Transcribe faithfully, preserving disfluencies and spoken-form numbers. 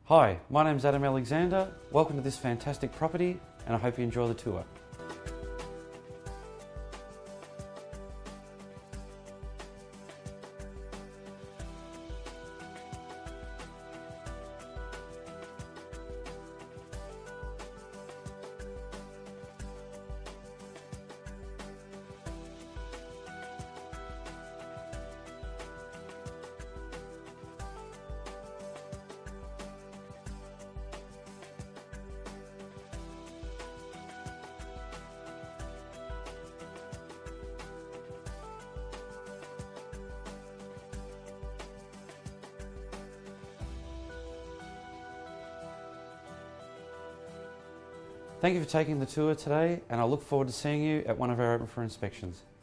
Hi, my name's Adam Alexander. Welcome to this fantastic property, and I hope you enjoy the tour. Thank you for taking the tour today, and I look forward to seeing you at one of our open for inspections.